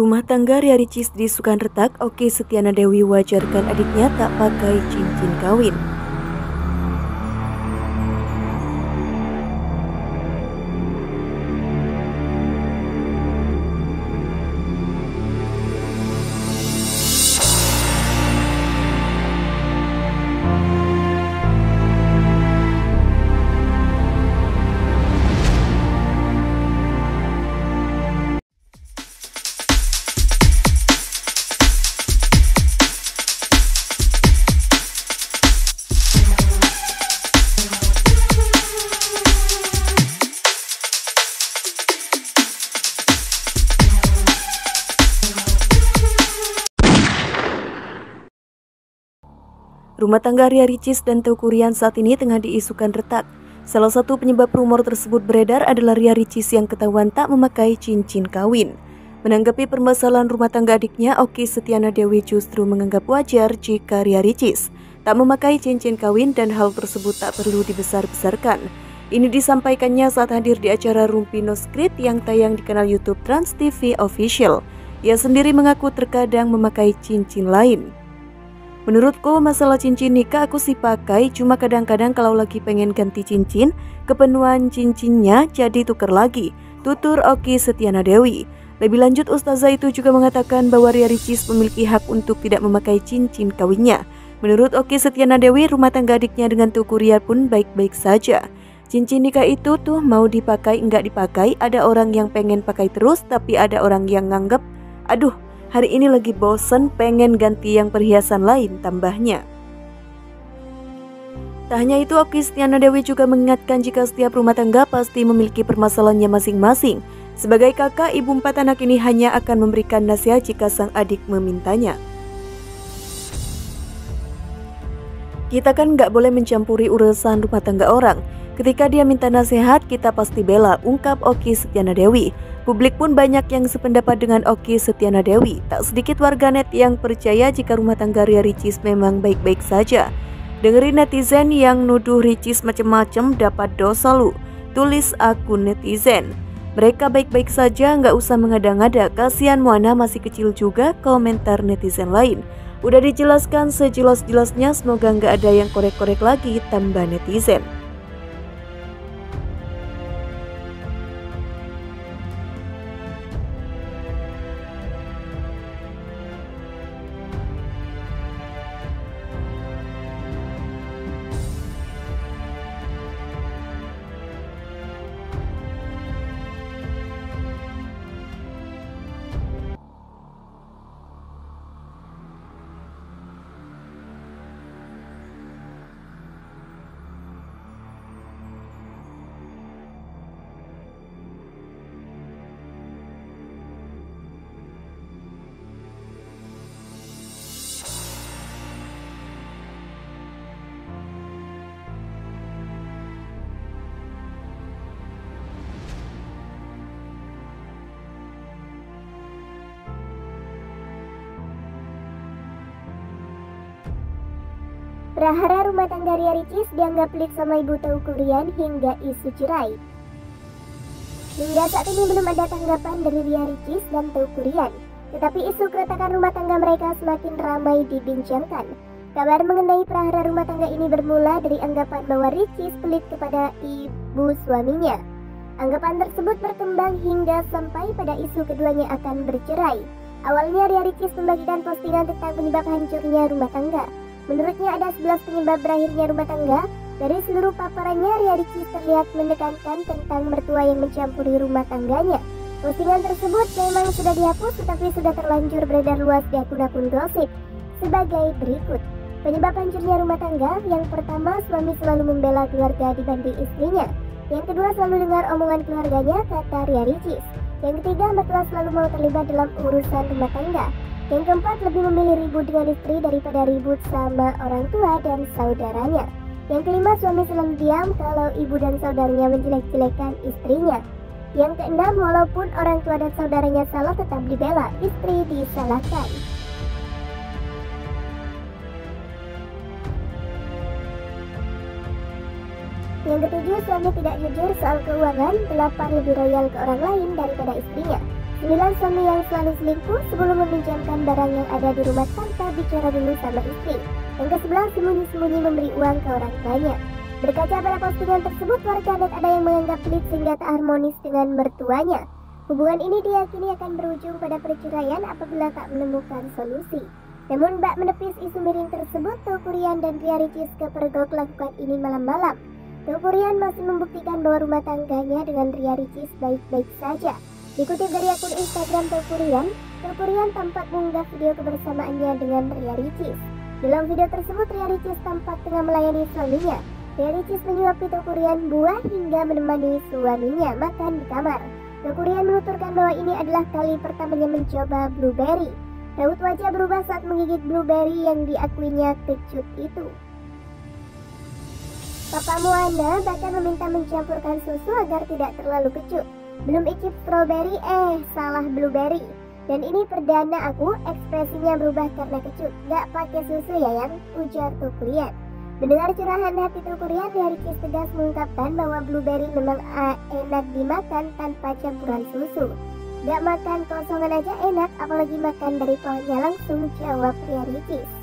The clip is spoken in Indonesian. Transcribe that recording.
Rumah tangga Ria Ricis diisukan retak, Oki Setiana Dewi wajarkan adiknya tak pakai cincin kawin. Rumah tangga Ria Ricis dan Teuku Ryan saat ini tengah diisukan retak. Salah satu penyebab rumor tersebut beredar adalah Ria Ricis yang ketahuan tak memakai cincin kawin. Menanggapi permasalahan rumah tangga adiknya, Oki Setiana Dewi justru menganggap wajar jika Ria Ricis tak memakai cincin kawin dan hal tersebut tak perlu dibesar-besarkan. Ini disampaikannya saat hadir di acara Rumpi No Script yang tayang di kanal YouTube Trans TV Official. Ia sendiri mengaku terkadang memakai cincin lain. Menurutku masalah cincin nikah aku sih pakai, cuma kadang-kadang kalau lagi pengen ganti cincin, kepenuhan cincinnya jadi tuker lagi, tutur Oki Setiana Dewi. Lebih lanjut, Ustazah itu juga mengatakan bahwa Ria Ricis memiliki hak untuk tidak memakai cincin kawinnya. Menurut Oki Setiana Dewi, rumah tangga adiknya dengan Teuku Ryan pun baik-baik saja. Cincin nikah itu tuh mau dipakai nggak dipakai, ada orang yang pengen pakai terus, tapi ada orang yang nganggep, aduh, hari ini lagi bosen pengen ganti yang perhiasan lain, tambahnya. Tak hanya itu, Oki Setiana Dewi juga mengingatkan jika setiap rumah tangga pasti memiliki permasalahannya masing-masing. Sebagai kakak, ibu 4 anak ini hanya akan memberikan nasihat jika sang adik memintanya. Kita kan nggak boleh mencampuri urusan rumah tangga orang. Ketika dia minta nasihat, kita pasti bela, ungkap Oki Setiana Dewi. Publik pun banyak yang sependapat dengan Oki Setiana Dewi. Tak sedikit warganet yang percaya jika rumah tangga Ria Ricis memang baik-baik saja. Dengerin netizen yang nuduh Ricis macem-macem dapat dosa lu, tulis akun netizen. Mereka baik-baik saja, nggak usah mengada-ngada, kasihan Moana masih kecil juga, komentar netizen lain. Udah dijelaskan sejelas-jelasnya, semoga nggak ada yang korek-korek lagi, tambah netizen. Prahara rumah tangga Ria Ricis dianggap pelit sama ibu Teuku Ryan hingga isu cerai. Hingga saat ini belum ada tanggapan dari Ria Ricis dan Teuku Ryan, tetapi isu keretakan rumah tangga mereka semakin ramai dibincangkan. Kabar mengenai prahara rumah tangga ini bermula dari anggapan bahwa Ricis pelit kepada ibu suaminya. Anggapan tersebut berkembang hingga sampai pada isu keduanya akan bercerai. Awalnya Ria Ricis membagikan postingan tentang penyebab hancurnya rumah tangga. Menurutnya ada 11 penyebab berakhirnya rumah tangga. Dari seluruh paparannya, Ria Ricis terlihat menekankan tentang mertua yang mencampuri rumah tangganya. Postingan tersebut memang sudah dihapus, tetapi sudah terlanjur beredar luas di akun-akun gosip. Sebagai berikut, penyebab hancurnya rumah tangga. Yang pertama, suami selalu membela keluarga dibanding istrinya. Yang kedua, selalu dengar omongan keluarganya, kata Ria Ricis. Yang ketiga, mertua selalu mau terlibat dalam urusan rumah tangga. Yang keempat, lebih memilih ribut dengan istri daripada ribut sama orang tua dan saudaranya. Yang kelima, suami selalu diam kalau ibu dan saudaranya menjelek-jelekan istrinya. Yang keenam, walaupun orang tua dan saudaranya salah tetap dibela, istri disalahkan. Yang ketujuh, suami tidak jujur soal keuangan. 8, lebih royal ke orang lain daripada istrinya. 9 suami yang selalu selingkuh sebelum meminjamkan barang yang ada di rumah tanpa bicara dulu sama istri. Yang ke-11, sembunyi-sembunyi memberi uang ke orang tuanya. Berkaca pada postingan tersebut, warganet ada yang menganggap pelit sehingga tak harmonis dengan mertuanya. Hubungan ini diyakini akan berujung pada perceraian apabila tak menemukan solusi. Namun bak menepis isu miring tersebut, Teuku Ryan dan Ria Ricis kepergok lakukan ini malam-malam. Teuku Ryan masih membuktikan bahwa rumah tangganya dengan Ria Ricis baik-baik saja. Dikutip dari akun Instagram Teuku Ryan tampak mengunggah video kebersamaannya dengan Ria Ricis. Dalam video tersebut, Ria Ricis tampak tengah melayani suaminya. Ria Ricis menyuapi Teuku Ryan buah hingga menemani suaminya makan di kamar. Teuku Ryan menuturkan bahwa ini adalah kali pertamanya mencoba blueberry. Raut wajah berubah saat menggigit blueberry yang diakuinya kecut itu. Papa Moana bahkan meminta mencampurkan susu agar tidak terlalu kecut. Belum icip strawberry, salah blueberry. Dan ini perdana aku, ekspresinya berubah karena kecut. Gak pakai susu ya yang, ujar Teuku Ryan. Mendengar curahan hati Teuku Ryan, Ria Ricis tegas mengungkapkan bahwa blueberry memang enak dimakan tanpa campuran susu. Gak makan kosongan aja enak, apalagi makan dari pohonnya langsung, jawab Ria Ricis.